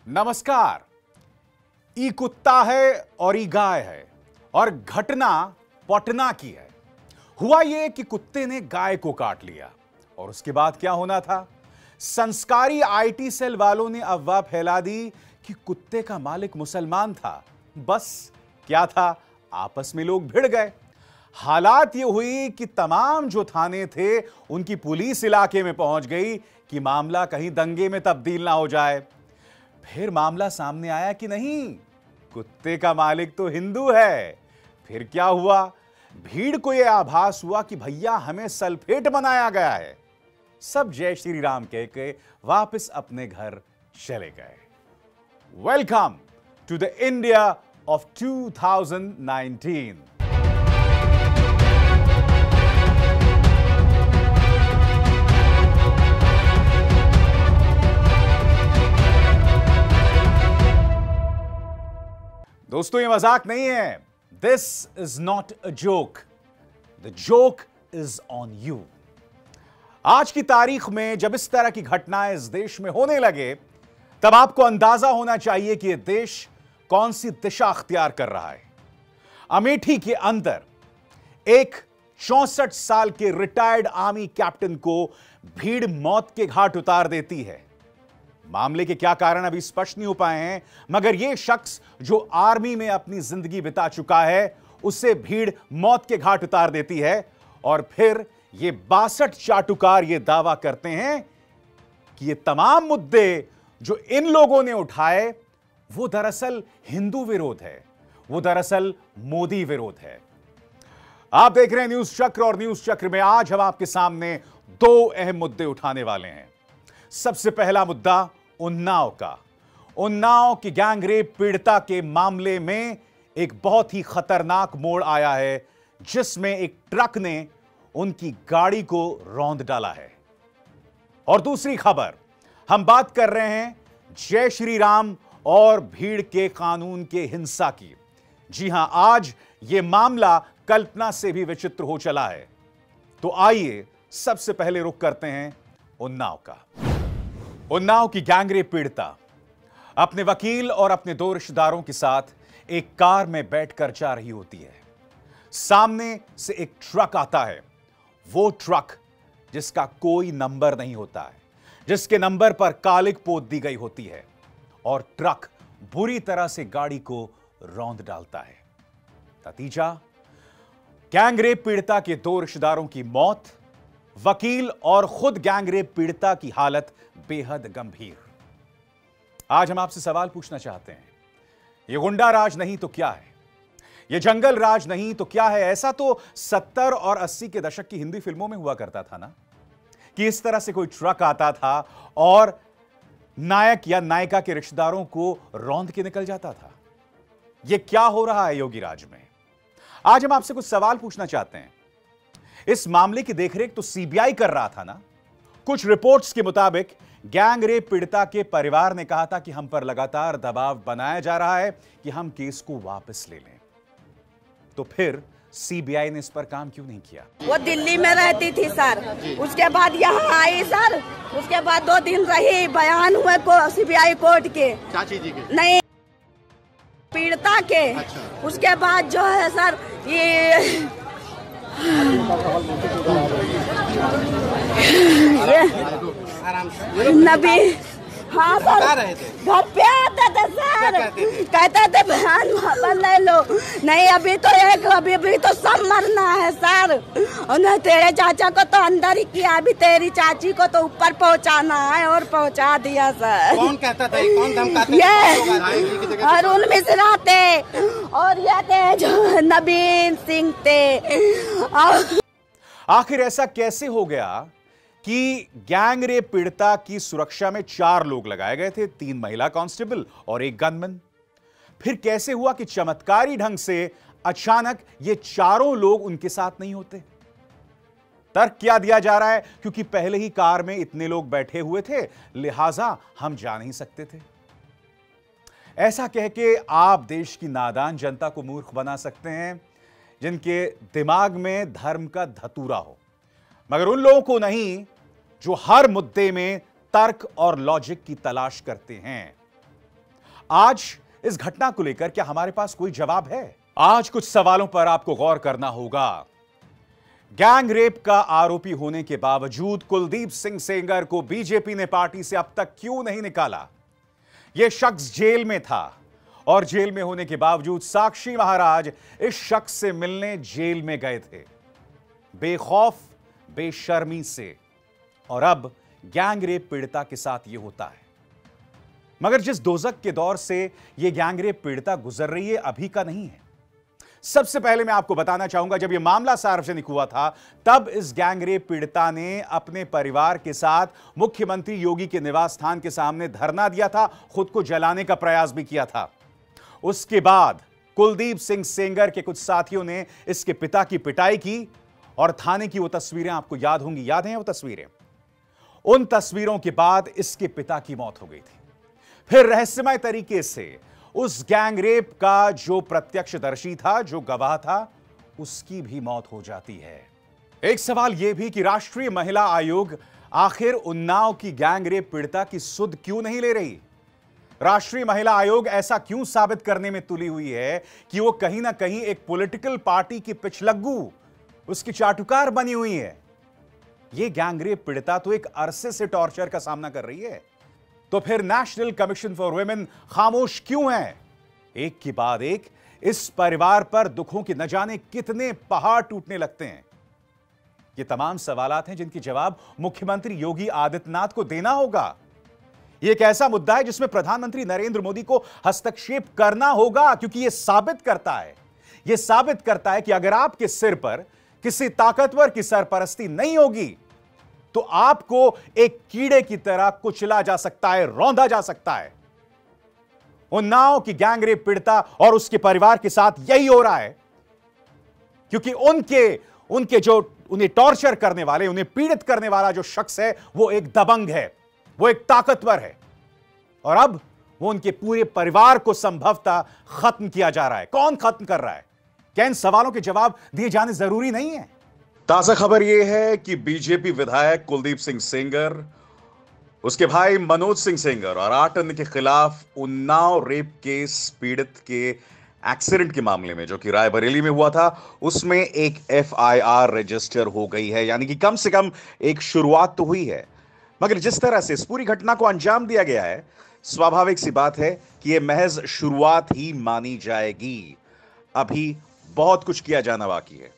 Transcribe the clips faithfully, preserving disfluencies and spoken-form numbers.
नमस्कार। ई कुत्ता है और ई गाय है और घटना पटना की है। हुआ यह कि कुत्ते ने गाय को काट लिया और उसके बाद क्या होना था, संस्कारी आईटी सेल वालों ने अफवाह फैला दी कि कुत्ते का मालिक मुसलमान था। बस क्या था, आपस में लोग भिड़ गए। हालात ये हुई कि तमाम जो थाने थे उनकी पुलिस इलाके में पहुंच गई कि मामला कहीं दंगे में तब्दील ना हो जाए। फिर मामला सामने आया कि नहीं, कुत्ते का मालिक तो हिंदू है। फिर क्या हुआ, भीड़ को यह आभास हुआ कि भैया हमें सल्फेट बनाया गया है। सब जय श्री राम कह के वापस अपने घर चले गए। Welcome to the India of two thousand nineteen. दोस्तों ये मजाक नहीं है। This is not a joke, the joke is on you. आज की तारीख में जब इस तरह की घटनाएं इस देश में होने लगे, तब आपको अंदाजा होना चाहिए कि यह देश कौन सी दिशा अख्तियार कर रहा है। अमेठी के अंदर एक चौसठ साल के रिटायर्ड आर्मी कैप्टन को भीड़ मौत के घाट उतार देती है। मामले के क्या कारण अभी स्पष्ट नहीं हो पाए हैं, मगर यह शख्स जो आर्मी में अपनी जिंदगी बिता चुका है, उसे भीड़ मौत के घाट उतार देती है। और फिर ये बासठ चाटुकार ये दावा करते हैं कि ये तमाम मुद्दे जो इन लोगों ने उठाए वो दरअसल हिंदू विरोध है, वो दरअसल मोदी विरोध है। आप देख रहे हैं न्यूज चक्र, और न्यूज चक्र में आज हम आपके सामने दो अहम मुद्दे उठाने वाले हैं। सबसे पहला मुद्दा उन्नाव का। उन्नाव की गैंगरेप पीड़िता के मामले में एक बहुत ही खतरनाक मोड़ आया है, जिसमें एक ट्रक ने उनकी गाड़ी को रौंद डाला है। और दूसरी खबर, हम बात कर रहे हैं जय श्री राम और भीड़ के कानून के हिंसा की। जी हां, आज यह मामला कल्पना से भी विचित्र हो चला है। तो आइए सबसे पहले रुख करते हैं उन्नाव का। उन्नाव की गैंगरेप पीड़िता अपने वकील और अपने दो रिश्तेदारों के साथ एक कार में बैठकर जा रही होती है। सामने से एक ट्रक आता है, वो ट्रक जिसका कोई नंबर नहीं होता है, जिसके नंबर पर कालिक पोत दी गई होती है, और ट्रक बुरी तरह से गाड़ी को रौंद डालता है। नतीजा, गैंगरेप पीड़िता के दो रिश्तेदारों की मौत, वकील और खुद गैंगरेप पीड़िता की हालत बेहद गंभीर। आज हम आपसे सवाल पूछना चाहते हैं, यह गुंडा राज नहीं तो क्या है, यह जंगल राज नहीं तो क्या है? ऐसा तो सत्तर और अस्सी के दशक की हिंदी फिल्मों में हुआ करता था ना, कि इस तरह से कोई ट्रक आता था और नायक या नायिका के रिश्तेदारों को रौंद के निकल जाता था। यह क्या हो रहा है योगी राज में? आज हम आपसे कुछ सवाल पूछना चाहते हैं। इस मामले की देखरेख तो सीबीआई कर रहा था ना। कुछ रिपोर्ट्स के मुताबिक गैंगरेप पीड़िता के परिवार ने कहा था कि हम पर लगातार दबाव बनाया जा रहा है कि हम केस को वापस ले लें। तो फिर सीबीआई ने इस पर काम क्यों नहीं किया? वो दिल्ली में रहती थी सर, उसके बाद यहाँ आई सर, उसके बाद दो दिन रही, बयान हुए को सीबीआई कोर्ट के, चाची जी के नहीं पीड़िता के। अच्छा। उसके बाद जो है सर ये ये नबी, हाँ सर, घर पे आते थे सर, कहते थे बहन वापस ले लो। नहीं अभी तो एक अभी भी तो सब मरना है सर। और तेरे चाचा को तो अंदर ही किया, अभी तेरी चाची को तो ऊपर पहुंचाना है, और पहुंचा दिया सर। कौन कहता था, कौन धमकाता? ये अरुण मिश्रा थे, और ये थे जो नवीन सिंह थे। आखिर ऐसा कैसे हो गया कि गैंगरेप पीड़िता की सुरक्षा में चार लोग लगाए गए थे, तीन महिला कांस्टेबल और एक गनमैन? फिर कैसे हुआ कि चमत्कारी ढंग से अचानक ये चारों लोग उनके साथ नहीं होते? तर्क क्या दिया जा रहा है, क्योंकि पहले ही कार में इतने लोग बैठे हुए थे, लिहाजा हम जा नहीं सकते थे। ऐसा कह के आप देश की नादान जनता को मूर्ख बना सकते हैं, जिनके दिमाग में धर्म का धतूरा हो, मगर उन लोगों को नहीं जो हर मुद्दे में तर्क और लॉजिक की तलाश करते हैं। आज इस घटना को लेकर क्या हमारे पास कोई जवाब है? आज कुछ सवालों पर आपको गौर करना होगा। गैंग रेप का आरोपी होने के बावजूद कुलदीप सिंह सेंगर को बीजेपी ने पार्टी से अब तक क्यों नहीं निकाला? यह शख्स जेल में था और जेल में होने के बावजूद साक्षी महाराज इस शख्स से मिलने जेल में गए थे, बेखौफ बेशर्मी से। और अब गैंग रेप पीड़िता के साथ यह होता है। मगर जिस दोजक के दौर से यह गैंग रेप पीड़िता गुजर रही है, अभी का नहीं है। सबसे पहले मैं आपको बताना चाहूंगा, जब यह मामला सार्वजनिक हुआ था तब इस गैंग रेप पीड़िता ने अपने परिवार के साथ मुख्यमंत्री योगी के निवास स्थान के सामने धरना दिया था, खुद को जलाने का प्रयास भी किया था। उसके बाद कुलदीप सिंह सेंगर के कुछ साथियों ने इसके पिता की पिटाई की और थाने की वो तस्वीरें आपको याद होंगी, याद हैं वो तस्वीरें? उन तस्वीरों के बाद इसके पिता की मौत हो गई थी। फिर रहस्यमय तरीके से उस गैंग रेप का जो प्रत्यक्षदर्शी था, जो गवाह था, उसकी भी मौत हो जाती है। एक सवाल यह भी कि राष्ट्रीय महिला आयोग आखिर उन्नाव की गैंग रेप पीड़िता की सुध क्यों नहीं ले रही? राष्ट्रीय महिला आयोग ऐसा क्यों साबित करने में तुली हुई है कि वो कहीं ना कहीं एक पॉलिटिकल पार्टी की पिछलग्गू, उसकी चाटुकार बनी हुई है? ये गैंग रेप पीड़िता तो एक अरसे से टॉर्चर का सामना कर रही है, तो फिर नेशनल कमीशन फॉर वुमेन खामोश क्यों है? एक के बाद एक इस परिवार पर दुखों के न जाने कितने पहाड़ टूटने लगते हैं। ये तमाम सवालात हैं जिनकी जवाब मुख्यमंत्री योगी आदित्यनाथ को देना होगा। यह एक ऐसा मुद्दा है जिसमें प्रधानमंत्री नरेंद्र मोदी को हस्तक्षेप करना होगा, क्योंकि यह साबित करता है यह साबित करता है कि अगर आपके सिर पर किसी ताकतवर की सरपरस्ती नहीं होगी तो आपको एक कीड़े की तरह कुचला जा सकता है, रौंदा जा सकता है। उन्नाव की गैंग रेप पीड़िता और उसके परिवार के साथ यही हो रहा है, क्योंकि उनके उनके जो उन्हें टॉर्चर करने वाले, उन्हें पीड़ित करने वाला जो शख्स है वो एक दबंग है, वो एक ताकतवर है, और अब वो उनके पूरे परिवार को संभवतः खत्म किया जा रहा है। कौन खत्म कर रहा है? क्या इन सवालों के जवाब दिए जाने जरूरी नहीं है? ताजा खबर यह है कि बीजेपी विधायक कुलदीप सिंह सेंगर, उसके भाई मनोज सिंह सेंगर और आठ अन्य के खिलाफ उन्नाव रेप केस पीड़ित के एक्सीडेंट के मामले में, जो कि रायबरेली में हुआ था, उसमें एक एफ आई आर रजिस्टर हो गई है। यानी कि कम से कम एक शुरुआत तो हुई है। मगर जिस तरह से इस पूरी घटना को अंजाम दिया गया है, स्वाभाविक सी बात है कि यह महज शुरुआत ही मानी जाएगी। अभी बहुत कुछ किया जाना बाकी है।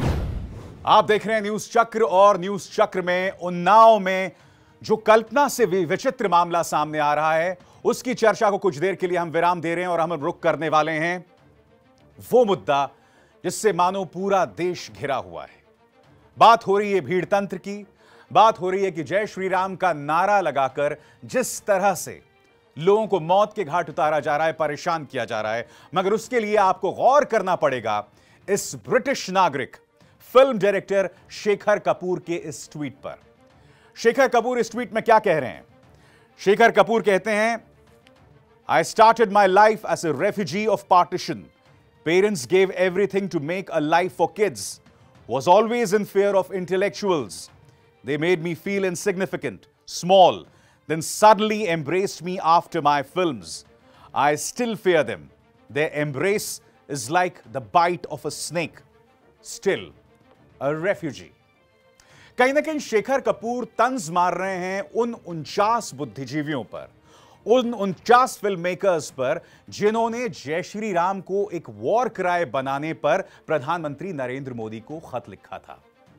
आप देख रहे हैं न्यूज चक्र, और न्यूज चक्र में उन्नाव में जो कल्पना से विचित्र मामला सामने आ रहा है, उसकी चर्चा को कुछ देर के लिए हम विराम दे रहे हैं और हम रुक करने वाले हैं वो मुद्दा जिससे मानो पूरा देश घिरा हुआ है। बात हो रही है भीड़ तंत्र की, बात हो रही है कि जय श्री राम का नारा लगाकर जिस तरह से लोगों को मौत के घाट उतारा जा रहा है, परेशान किया जा रहा है। मगर उसके लिए आपको गौर करना पड़ेगा इस ब्रिटिश नागरिक फिल्म डायरेक्टर शेखर कपूर के इस ट्वीट पर। शेखर कपूर इस ट्वीट में क्या कह रहे हैं? शेखर कपूर कहते हैं, I started my life as a refugee of partition. Parents gave everything to make a life for kids. Was always in fear of intellectuals. They made me feel insignificant, small, then suddenly embraced me after my films. I still fear them. Their embrace is like the bite of a snake. Still a refugee. कहीं ना कहीं शेखर कपूर तंज मार रहे हैं उन उनचास बुद्धिजीवियों पर, उन उनचास फिल्म मेकर्स पर जिन्होंने जय श्री राम को एक वॉर क्राई बनाने पर प्रधानमंत्री नरेंद्र मोदी को खत लिखा था।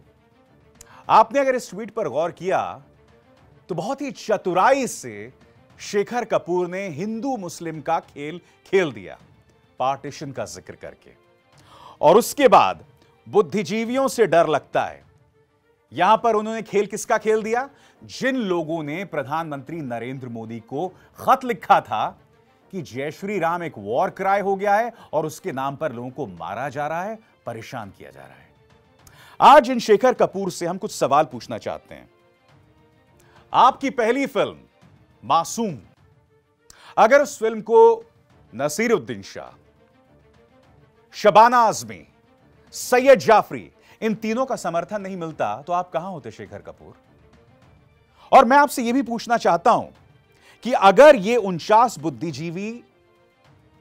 आपने अगर इस ट्वीट पर गौर किया तो बहुत ही चतुराई से शेखर कपूर ने हिंदू मुस्लिम का खेल खेल दिया, पार्टीशन का जिक्र करके। और उसके बाद बुद्धिजीवियों से डर लगता है, यहां पर उन्होंने खेल किसका खेल दिया? जिन लोगों ने प्रधानमंत्री नरेंद्र मोदी को खत लिखा था कि जय श्री राम एक वॉर क्राई हो गया है और उसके नाम पर लोगों को मारा जा रहा है, परेशान किया जा रहा है। आज इन शेखर कपूर से हम कुछ सवाल पूछना चाहते हैं। आपकी पहली फिल्म मासूम, अगर उस फिल्म को नसीरुद्दीन शाह, शबाना आजमी, सैयद जाफरी, इन तीनों का समर्थन नहीं मिलता तो आप कहां होते शेखर कपूर? और मैं आपसे यह भी पूछना चाहता हूं कि अगर ये उनचास बुद्धिजीवी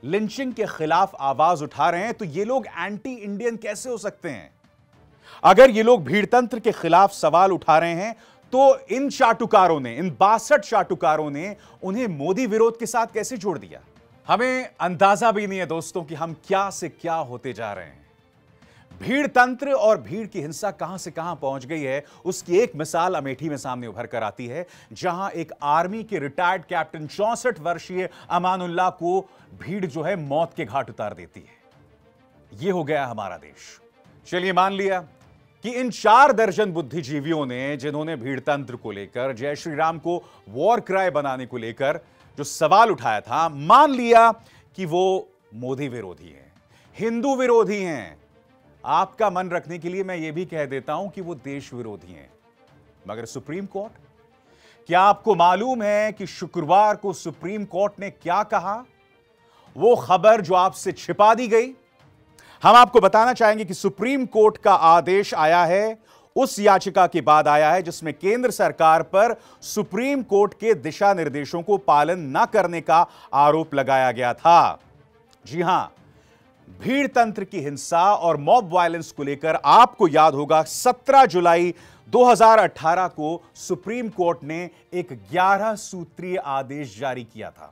लिंचिंग के खिलाफ आवाज उठा रहे हैं, तो ये लोग एंटी इंडियन कैसे हो सकते हैं? अगर ये लोग भीड़तंत्र के खिलाफ सवाल उठा रहे हैं, तो इन चाटुकारों ने, इन बासठ चाटुकारों ने उन्हें मोदी विरोध के साथ कैसे जोड़ दिया? हमें अंदाजा भी नहीं है दोस्तों कि हम क्या से क्या होते जा रहे हैं। भीड़ तंत्र और भीड़ की हिंसा कहां से कहां पहुंच गई है, उसकी एक मिसाल अमेठी में सामने उभर कर आती है, जहां एक आर्मी के रिटायर्ड कैप्टन चौसठ वर्षीय अमानुल्लाह को भीड़ जो है मौत के घाट उतार देती है। यह हो गया हमारा देश। चलिए मान लिया कि इन चार दर्जन बुद्धिजीवियों ने, जिन्होंने भीड़ तंत्र को लेकर, जय श्री राम को वॉर क्राई बनाने को लेकर जो सवाल उठाया था, मान लिया कि वो मोदी विरोधी हैं, हिंदू विरोधी हैं। आपका मन रखने के लिए मैं यह भी कह देता हूं कि वो देश विरोधी हैं। मगर सुप्रीम कोर्ट, क्या आपको मालूम है कि शुक्रवार को सुप्रीम कोर्ट ने क्या कहा? वो खबर जो आपसे छिपा दी गई, हम आपको बताना चाहेंगे कि सुप्रीम कोर्ट का आदेश आया है, उस याचिका के बाद आया है जिसमें केंद्र सरकार पर सुप्रीम कोर्ट के दिशा निर्देशों को पालन न करने का आरोप लगाया गया था। जी हां, भीड़ तंत्र की हिंसा और मॉब वायलेंस को लेकर आपको याद होगा सत्रह जुलाई दो हज़ार अठारह को सुप्रीम कोर्ट ने एक ग्यारह सूत्रीय आदेश जारी किया था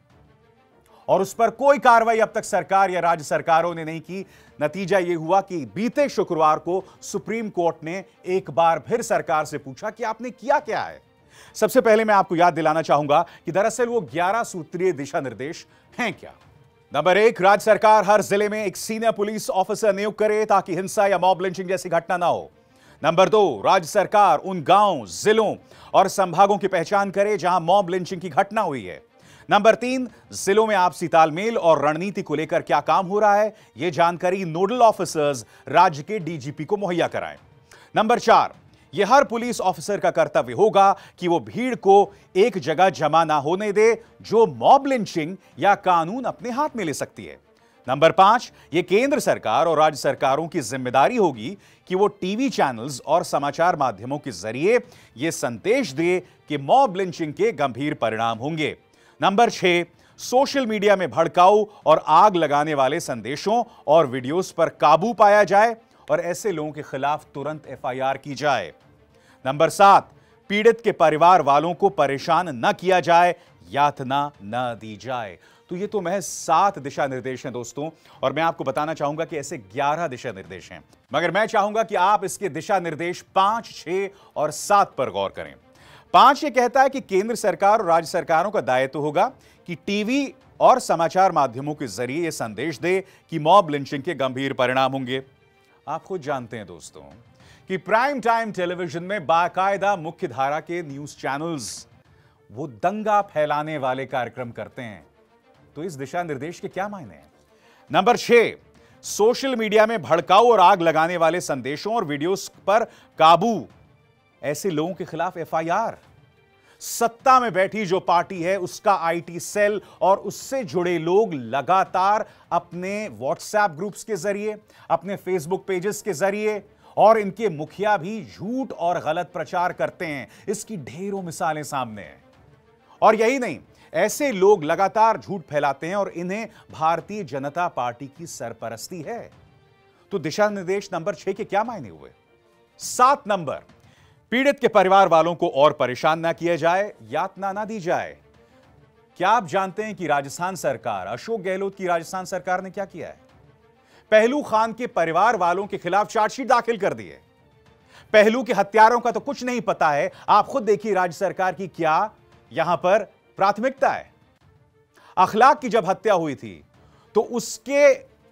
और उस पर कोई कार्रवाई अब तक सरकार या राज्य सरकारों ने नहीं की। नतीजा यह हुआ कि बीते शुक्रवार को सुप्रीम कोर्ट ने एक बार फिर सरकार से पूछा कि आपने किया क्या है। सबसे पहले मैं आपको याद दिलाना चाहूंगा कि दरअसल वो ग्यारह सूत्रीय दिशा निर्देश हैं क्या। नंबर एक, राज्य सरकार हर जिले में एक सीनियर पुलिस ऑफिसर नियुक्त करे ताकि हिंसा या मॉब लिंचिंग जैसी घटना ना हो। नंबर दो, राज्य सरकार उन गांव, जिलों और संभागों की पहचान करे जहां मॉब लिंचिंग की घटना हुई है। नंबर तीन, जिलों में आपसी तालमेल और रणनीति को लेकर क्या काम हो रहा है, यह जानकारी नोडल ऑफिसर्स राज्य के डीजीपी को मुहैया कराएं। नंबर चार, यह हर पुलिस ऑफिसर का कर्तव्य होगा कि वो भीड़ को एक जगह जमा ना होने दे जो मॉब लिंचिंग या कानून अपने हाथ में ले सकती है। नंबर पांच, यह केंद्र सरकार और राज्य सरकारों की जिम्मेदारी होगी कि वो टीवी चैनल्स और समाचार माध्यमों के जरिए यह संदेश दे कि मॉब लिंचिंग के गंभीर परिणाम होंगे। नंबर छह, सोशल मीडिया में भड़काऊ और आग लगाने वाले संदेशों और वीडियोस पर काबू पाया जाए और ऐसे लोगों के खिलाफ तुरंत एफआईआर की जाए। नंबर सात, पीड़ित के परिवार वालों को परेशान न किया जाए, यातना न दी जाए। तो ये तो महज सात दिशा निर्देश हैं दोस्तों, और मैं आपको बताना चाहूंगा कि ऐसे ग्यारह दिशा निर्देश हैं, मगर मैं चाहूंगा कि आप इसके दिशा निर्देश पांच, छह और सात पर गौर करें। पांच ये कहता है कि केंद्र सरकार और राज्य सरकारों का दायित्व होगा कि टीवी और समाचार माध्यमों के जरिए यह संदेश दे कि मॉब लिंचिंग के गंभीर परिणाम होंगे। आप खुद जानते हैं दोस्तों कि प्राइम टाइम टेलीविजन में बाकायदा मुख्य धारा के न्यूज चैनल्स वो दंगा फैलाने वाले कार्यक्रम करते हैं, तो इस दिशा निर्देश के क्या मायने हैं। नंबर छह, सोशल मीडिया में भड़काऊ और आग लगाने वाले संदेशों और वीडियोस पर काबू, ऐसे लोगों के खिलाफ एफआईआर। सत्ता में बैठी जो पार्टी है उसका आईटी सेल और उससे जुड़े लोग लगातार अपने व्हाट्सएप ग्रुप्स के जरिए, अपने फेसबुक पेजेस के जरिए और इनके मुखिया भी झूठ और गलत प्रचार करते हैं। इसकी ढेरों मिसालें सामने हैं। और यही नहीं, ऐसे लोग लगातार झूठ फैलाते हैं और इन्हें भारतीय जनता पार्टी की सरपरस्ती है। तो दिशा निर्देश नंबर छह के क्या मायने हुए। सात नंबर, पीड़ित के परिवार वालों को और परेशान ना किया जाए, यातना ना दी जाए। क्या आप जानते हैं कि राजस्थान सरकार, अशोक गहलोत की राजस्थान सरकार ने क्या किया है? पहलू खान के परिवार वालों के खिलाफ चार्जशीट दाखिल कर दी है। पहलू के हत्यारों का तो कुछ नहीं पता है। आप खुद देखिए राज्य सरकार की क्या यहां पर प्राथमिकता है। अखलाक की जब हत्या हुई थी तो उसके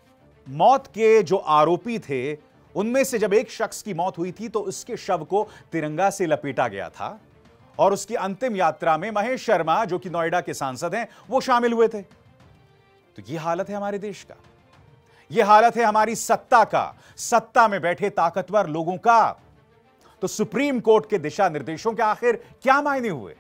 मौत के जो आरोपी थे उनमें से जब एक शख्स की मौत हुई थी तो उसके शव को तिरंगा से लपेटा गया था और उसकी अंतिम यात्रा में महेश शर्मा, जो कि नोएडा के सांसद हैं, वो शामिल हुए थे। तो यह हालत है हमारे देश का, यह हालत है हमारी सत्ता का, सत्ता में बैठे ताकतवर लोगों का। तो सुप्रीम कोर्ट के दिशा निर्देशों के आखिर क्या मायने हुए।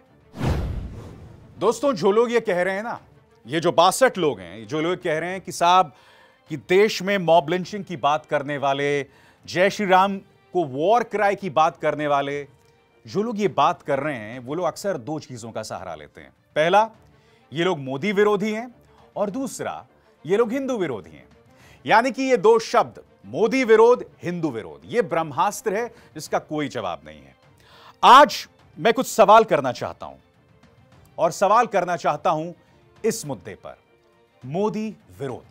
दोस्तों, जो लोग ये कह रहे हैं ना, ये जो बासठ लोग हैं, जो लोग कह रहे हैं कि साहब कि देश में मॉब लिंचिंग की बात करने वाले, जय श्री राम को वॉर क्राई की बात करने वाले, जो लोग ये बात कर रहे हैं वो लोग अक्सर दो चीजों का सहारा लेते हैं। पहला, ये लोग मोदी विरोधी हैं, और दूसरा, ये लोग हिंदू विरोधी हैं। यानी कि ये दो शब्द, मोदी विरोध, हिंदू विरोध, ये ब्रह्मास्त्र है जिसका कोई जवाब नहीं है। आज मैं कुछ सवाल करना चाहता हूं और सवाल करना चाहता हूं इस मुद्दे पर, मोदी विरोध।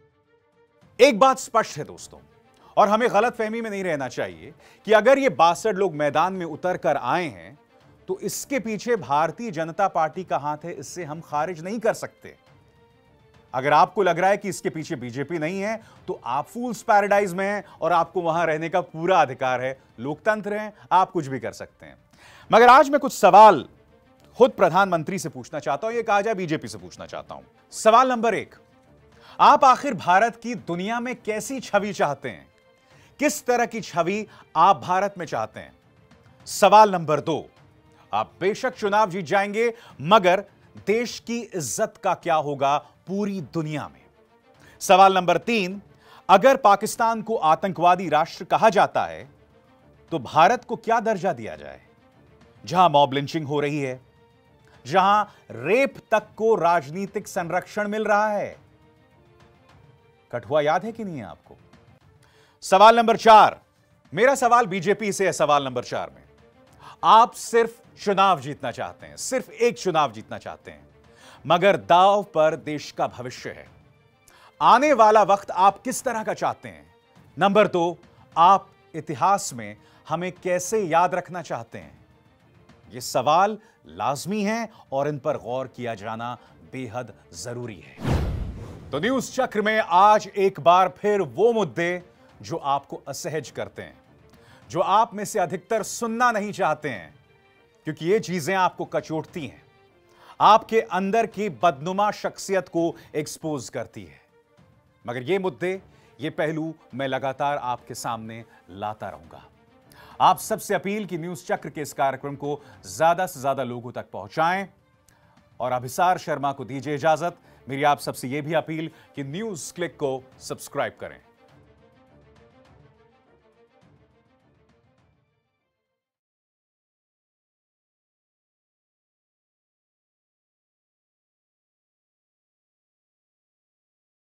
एक बात स्पष्ट है दोस्तों, और हमें गलतफहमी में नहीं रहना चाहिए कि अगर ये बासठ लोग मैदान में उतर कर आए हैं तो इसके पीछे भारतीय जनता पार्टी का हाथ है, इससे हम खारिज नहीं कर सकते। अगर आपको लग रहा है कि इसके पीछे बीजेपी नहीं है तो आप फूल्स पैराडाइज में हैं और आपको वहां रहने का पूरा अधिकार है। लोकतंत्र है, आप कुछ भी कर सकते हैं। मगर आज मैं कुछ सवाल खुद प्रधानमंत्री से पूछना चाहता हूं, यह कहा जाए बीजेपी से पूछना चाहता हूं। सवाल नंबर एक, आप आखिर भारत की दुनिया में कैसी छवि चाहते हैं? किस तरह की छवि आप भारत में चाहते हैं? सवाल नंबर दो, आप बेशक चुनाव जीत जाएंगे मगर देश की इज्जत का क्या होगा पूरी दुनिया में? सवाल नंबर तीन, अगर पाकिस्तान को आतंकवादी राष्ट्र कहा जाता है तो भारत को क्या दर्जा दिया जाए? जहां मॉब लिंचिंग हो रही है, जहां रेप तक को राजनीतिक संरक्षण मिल रहा है। कठुआ याद है कि नहीं है आपको? सवाल नंबर चार, मेरा सवाल बीजेपी से है। सवाल नंबर चार में आप सिर्फ चुनाव जीतना चाहते हैं, सिर्फ एक चुनाव जीतना चाहते हैं, मगर दांव पर देश का भविष्य है। आने वाला वक्त आप किस तरह का चाहते हैं? नंबर दो, आप इतिहास में हमें कैसे याद रखना चाहते हैं? ये सवाल लाजमी हैं और इन पर गौर किया जाना बेहद जरूरी है। तो न्यूज चक्र में आज एक बार फिर वो मुद्दे जो आपको असहज करते हैं, जो आप में से अधिकतर सुनना नहीं चाहते हैं, क्योंकि ये चीजें आपको कचोटती हैं, आपके अंदर की बदनुमा शख्सियत को एक्सपोज करती है। मगर ये मुद्दे, ये पहलू मैं लगातार आपके सामने लाता रहूंगा। आप सबसे अपील कि न्यूज चक्र के इस कार्यक्रम को ज्यादा से ज्यादा लोगों तक पहुंचाएं और अभिसार शर्मा को दीजिए इजाजत। मेरी आप सबसे यह भी अपील कि न्यूज क्लिक को सब्सक्राइब करें।